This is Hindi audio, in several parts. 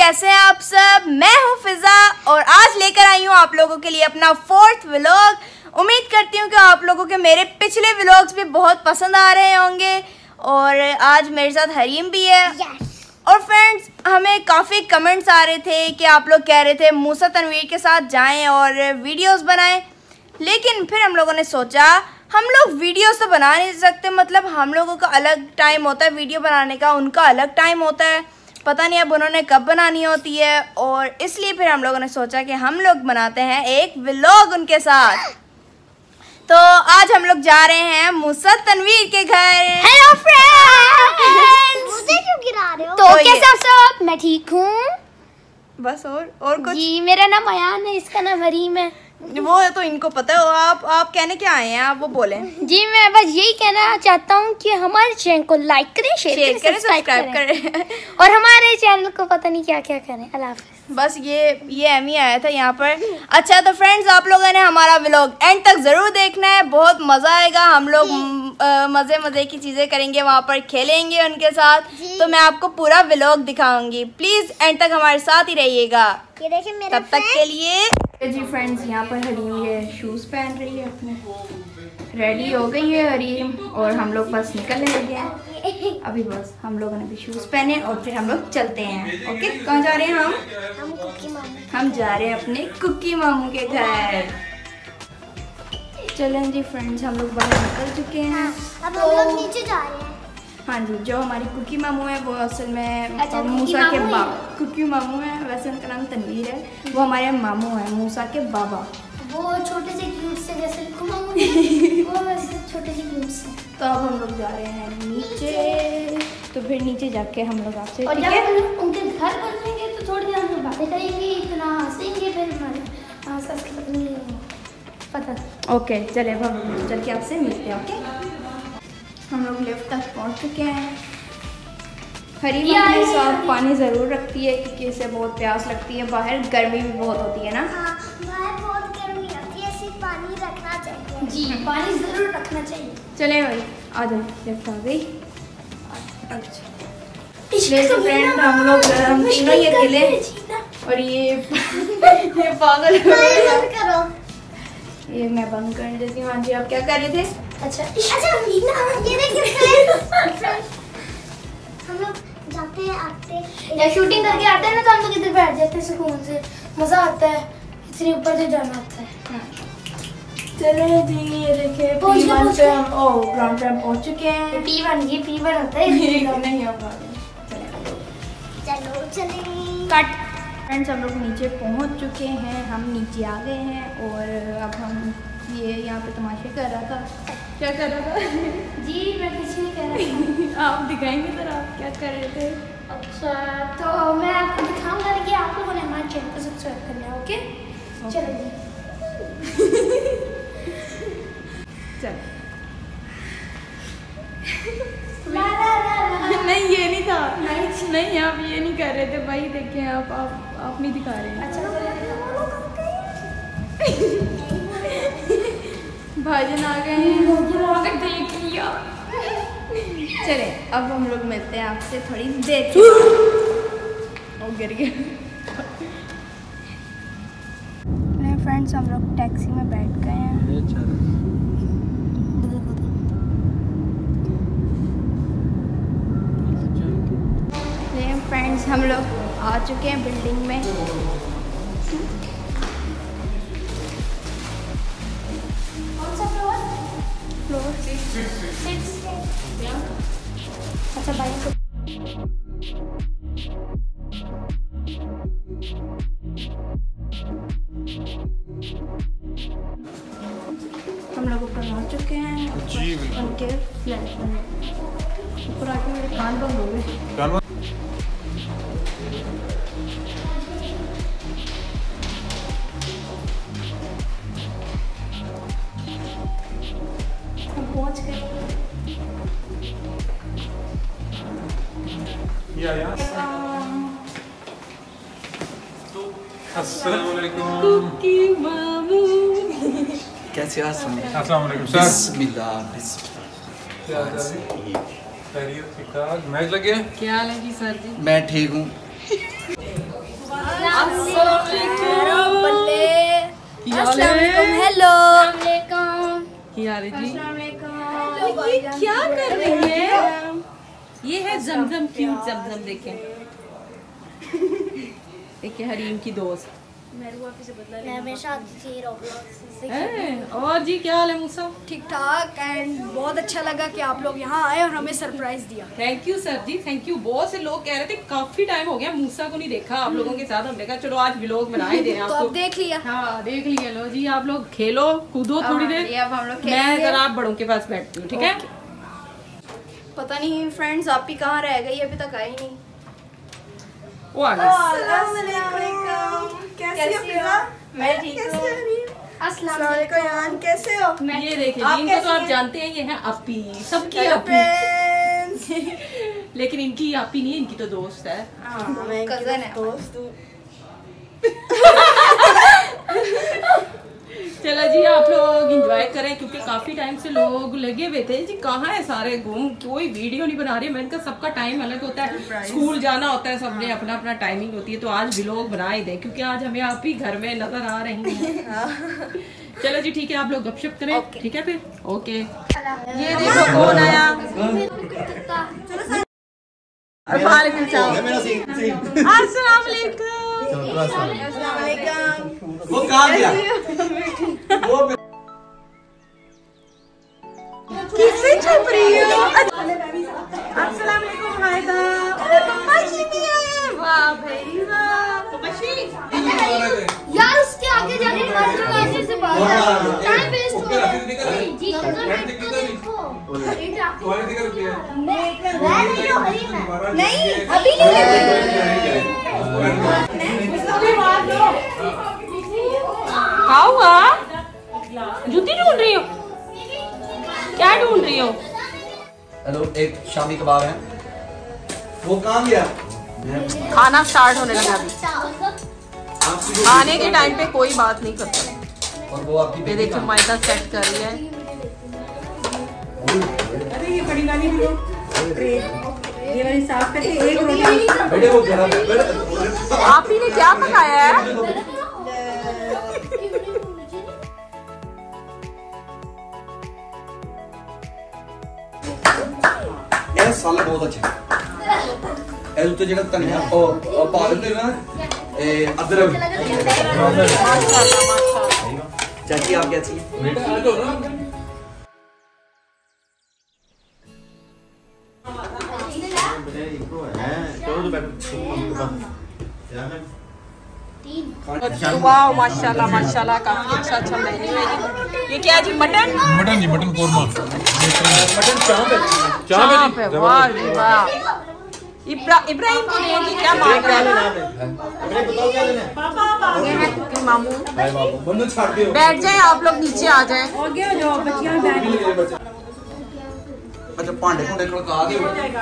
कैसे हैं आप सब। मैं हूं फिजा और आज लेकर आई हूं आप लोगों के लिए अपना 4th व्लॉग। उम्मीद करती हूं कि आप लोगों के मेरे पिछले व्लॉग्स भी बहुत पसंद आ रहे होंगे और आज मेरे साथ हरीम भी है। और फ्रेंड्स, हमें काफ़ी कमेंट्स आ रहे थे कि आप लोग कह रहे थे मूसा तनवीर के साथ जाएं और वीडियोस बनाएं, लेकिन फिर हम लोगों ने सोचा हम लोग वीडियोस तो बना नहीं सकते, मतलब हम लोगों का अलग टाइम होता है वीडियो बनाने का, उनका अलग टाइम होता है, पता नहीं अब उन्होंने कब बनानी होती है। और इसलिए फिर हम लोगों ने सोचा कि हम लोग बनाते हैं एक व्लॉग उनके साथ। तो आज हम लोग जा रहे हैं मूसा तनवीर के घर। हेलो फ्रेंड्स, मुझे क्यों गिरा रहे हो? तो कैसे आप सब? मैं ठीक हूँ बस। और कुछ? जी, मेरा नाम अयान है, इसका नाम हरीम है। वो तो इनको पता है। आप कहने क्या आए हैं, आप वो बोलें। जी, मैं बस यही कहना चाहता हूँ कि हमारे चैनल को लाइक करें, शेयर करें, सब्सक्राइब करें और हमारे चैनल को पता नहीं क्या क्या करें। अल्लाह हाफ़िज़। बस ये एमी आया था यहाँ पर। अच्छा तो फ्रेंड्स, आप लोगों ने हमारा व्लॉग एंड तक ज़रूर देखना है, बहुत मज़ा आएगा। हम लोग मज़े की चीज़ें करेंगे, वहाँ पर खेलेंगे उनके साथ, तो मैं आपको पूरा व्लॉग दिखाऊंगी। प्लीज़ एंड तक हमारे साथ ही रहिएगा। ये देखिए मेरा तब तक के लिए जी फ्रेंड्स, यहाँ पर हरीम ये शूज़ पहन रही है अपने, रेडी हो गई है हरीम और हम लोग बस निकलने लगे हैं अभी। बस हम लोगों ने भी शूज़ पहने और फिर हम लोग चलते हैं। ओके, कहाँ जा रहे हैं हम कुकी मामू। हम जा रहे हैं अपने कुकी मामू के घर। चलें जी फ्रेंड्स, हम लोग बाहर निकल चुके हैं। अब हम लोग नीचे जा रहे हैं। हाँ जी, जो हमारी कुकी मामू है वो असल में अच्छा, मूसा के बाबा। कुकी मामू है, वैसे उनका नाम तनवीर है, वो हमारे मामू है, मूसा के बाबा। वो छोटे से क्यूट से जैसे मामू है, वो वैसे छोटे से क्यूट से। तो अब हम लोग जा रहे हैं नीचे, तो फिर नीचे जाके हम लोग आपसे और जब हम लोग उनके घर पहुंचेंगे तो थोड़ी देर हम लोग बातें करेंगे, इतना हंसेंगे, फिर हमारे आस-पास की पता। ओके चले, अब हम चल के आपसे मिलते हैं। ओके, हम लोग लिफ्ट तक पहुंच चुके हैं। हरीम अपने साथ पानी ज़रूर रखती है क्योंकि इसे बहुत प्यास लगती है, बाहर गर्मी भी बहुत होती है ना। हाँ, बाहर बहुत गर्मी होती है, इसलिए पानी रखना चाहिए। जी, पानी ज़रूर रखना चाहिए। चले भाई, आ जाओ, लिफ्ट आ गई। अच्छा फ्रेंड, हम तीनों ये अकेले और ये पागल करो। ये मैं बंद कर देती हूँ। हाँ जी, आप क्या कर रहे थे? अच्छा ये देखिए हम लोग जाते हैं आते या शूटिंग करके आते हैं ना, तो हम लोग इधर बैठ जाते हैं, सुकून से मज़ा आता है, इसलिए ऊपर से जाना होता है। चले जी, ये देखिए P1 पे हम ग्राउंड पे हम पहुँच चुके हैं। P1 होता है नहीं होगा। चलो चले कट। फ्रेंड्स, हम लोग नीचे पहुंच चुके हैं, हम नीचे आ गए हैं और अब हम ये यहाँ पे तमाशे कर रहा था। क्या कर रहा था? जी, मैं कुछ नहीं कर रही। आप दिखाएंगे सर, आप क्या कर रहे थे? अच्छा, तो मैं आपको दिखाऊंगा कि आप लोगों ने हमारे चैनल को सब्सक्राइब करना है। ओके, चलो जी। चलो। ला नहीं, ये नहीं था। नहीं, आप ये नहीं कर रहे थे भाई, देखें आप नहीं दिखा रहे हैं। अच्छा, भाजन आ गए हैं, देख लिया। चले, अब हम लोग मिलते हैं आपसे थोड़ी देर के बाद। ओ गिर गया। फ्रेंड्स, हम लोग टैक्सी में बैठ गए हैं। फ्रेंड्स, हम लोग आ चुके हैं बिल्डिंग में। फ्लोर 6। अच्छा भाई, हम लोग ऊपर आ चुके हैं उनके फ्लैट में। ऊपर आके मेरे कान बंद हो गए। पहुंच गए। अस्सलाम वालेकुम। कुकी मामू कैसे हो? अस्सलाम वालेकुम सर। बिस्मिल्लाह। क्या हाल है? खैरियत, ठीक ठाक। मैच लगे? क्या हाल है जी सर जी? मैं ठीक हूँ। हेलो क्या कर रही है? ये है जमजम क्यूट जमजम। देखें देखिए हरीम की दोस्त। और जी क्या हाल है मूसा? ठीक ठाक एंड बहुत अच्छा लगा कि आप लोग यहाँ आए और हमें सरप्राइज दिया। Thank you sir ji, thank you. बहुत से लोग कह रहे थे काफी टाइम हो गया मूसा को नहीं देखा आप लोगों के साथ। हमने कहा चलो आज व्लॉग बनाए दें आपको। तो अब देख लिया। हाँ देख लिया। लो जी आप लोग खेलो कूदो थोड़ी देर। अब हम लोग मैं जरा आप बड़ों के पास बैठती हूँ, ठीक है? पता नहीं फ्रेंड्स आप ही कहाँ रह गई, अभी तक आई नहीं। वो आ गई। कैसी हो फिजा? मैं ठीक हूँ। अस्सलाम वालेकुम, कैसे हो? ये देखिए इनको तो आप जानते हैं, ये है अपी, सबकी अपी। लेकिन इनकी अपी नहीं, इनकी तो दोस्त है। कजन है दोस्त। चलो जी आप लोग एंजॉय करें क्योंकि काफी टाइम से लोग लगे हुए थे जी कहाँ है सारे गुम, कोई वीडियो नहीं बना रही। मैंने कहा सबका टाइम अलग होता है, स्कूल जाना होता है, सबने अपना अपना टाइमिंग होती है। तो आज व्लॉग बना ही दें क्योंकि आज हमें आप ही घर में नजर आ रही हैं। चलो जी ठीक है, आप लोग गपशप करें, ठीक है फिर? ओके। ये देखो कौन आया। अस्सलाम वालेकुम। वो काम किया किससे छुप रही हो? अस्सलाम वालेकुम हायदा। बशी भी आए। वाह भाई वाह। यार उसके आगे जाके मत जाओ, ऐसे से बात टाइम वेस्ट हो रहा है जी। नहीं अभी नहीं। क्या हुआ? जूती ढूंढ रही हो? क्या ढूंढ रही हो? हेलो, एक शामी कबाब है। वो काम किया। खाना स्टार्ट होने लगा अभी। खाने के टाइम पे कोई बात नहीं करता। और वो आपकी ये देखिए मैदा सेट कर रही है। अरे ये बड़ी वाली हम लोग ये वाली साफ करके एक रोटी। बेटे वो गरम है। आप ही ने क्या पकाया है? ये साला बहुत अच्छा है। एल तो जेड़ा धनिया और पा देते ना अदरक। चाची आप क्या चाहिए? वाह माशाल्लाह माशाल्लाह काफी अच्छा मेन्यू है। ये क्या जी? मटन जी, मटन कोरमा। मटन चाप है। वाह जी वाह। इब्राहिम को नहीं है, क्या मांग रहा है? ये है कुकिंग मामू। बंदूक छाड़ दियो। बैठ जाए आप लोग, नीचे आ जाए। आगे हो जाओ बच्चियां बैठ। अच्छा पांडे को खड़का दे।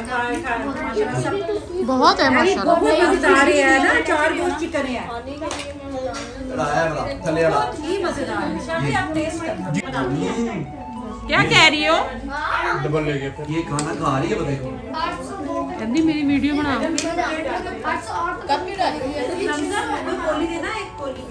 बहुत है माशाल्लाह। बहुत मजेदार है ना, 4 गोश्त चिकन है। चढ़ाया वाला थले वाला ये मजेदार है। शामी आप टेस्ट करना। क्या कह रही हो? डबल ले गए। ये खाना खा रही है बताइए। कहती मेरी वीडियो बना। कोली देना, एक कोली।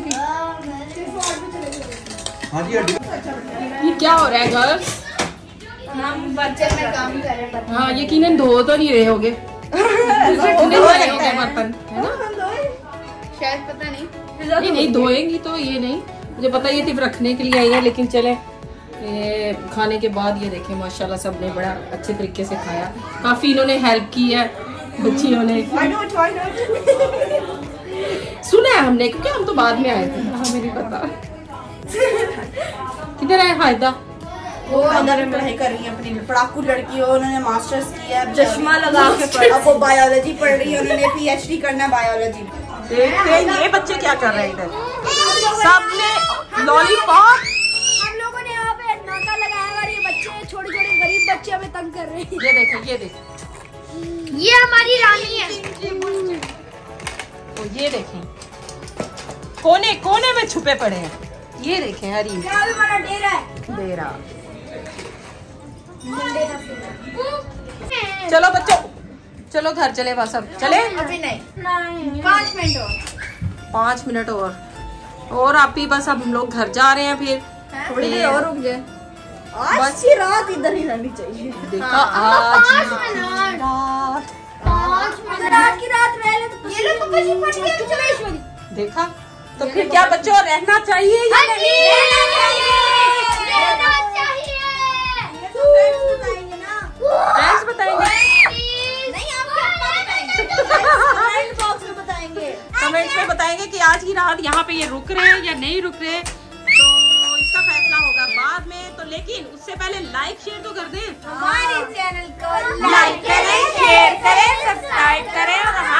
हाँ जी हड्डी। ये क्या हो रहा है गर्ल्स? हम बच्चे में काम कर रहे हैं। हाँ यकीनन धो तो नहीं रहे होगे। धो रहे होगे बर्तन, है ना? शायद पता नहीं। नहीं धोएंगी तो ये नहीं, मुझे पता ये सिर्फ रखने के लिए आई है। लेकिन चले ये खाने के बाद ये देखें माशाल्लाह सबने बड़ा अच्छे तरीके से खाया। काफी इन्होंने हेल्प की है बच्चियों ने। सुना है हमने क्योंकि हम तो बाद में आए थे, हमें नहीं पता। किधर है हायदा? वो अंदर में पढ़ाई कर रही है, अपनी पढ़ाकू लड़की हो, उन्होंने मास्टर्स किया, चश्मा लगा के पढ़। अब वो बायोलॉजी पढ़ रही है, उन्होंने PhD करना है बायोलॉजी। देखते हैं ये बच्चे क्या कर रहे हैं इधर। सबने लॉलीपॉप। हम लोगों ने यहाँ पे नाका लगाया और ये बच्चे छोटे छोटे गरीब बच्चे हमें तंग कर रहे हैं। ये देखें ये देखें। ये हमारी रानी है। तो ये देखें कोने कोने में छुपे पड़े हैं। ये देखें हरी हमारा डेरा है। डेरा। चलो बच्चों चलो घर चले बस अब चले। अभी नहीं, 5 मिनट और। 5 मिनट और आप ही बस अब हम लोग घर जा रहे हैं फिर थोड़ी देर और रुक जाए। आज की रात इधर ही रहनी चाहिए। देखा आज रात की रात रह ले तो ये लोग तो बची पड़ गए। देखा तो फिर क्या बच्चों रहना चाहिए या नहीं? रहना चाहिए। बताएंगे ना, फ्रेंड्स बताएंगे, नहीं आपको कमेंट बॉक्स में बताएंगे। कमेंट्स में बताएंगे कि आज की रात यहाँ पे ये रुक रहे हैं या नहीं रुक रहे, तो इसका फैसला होगा बाद में। तो लेकिन उससे पहले लाइक शेयर तो कर दें, हमारे चैनल को लाइक करें, शेयर करें, सब्सक्राइब करें और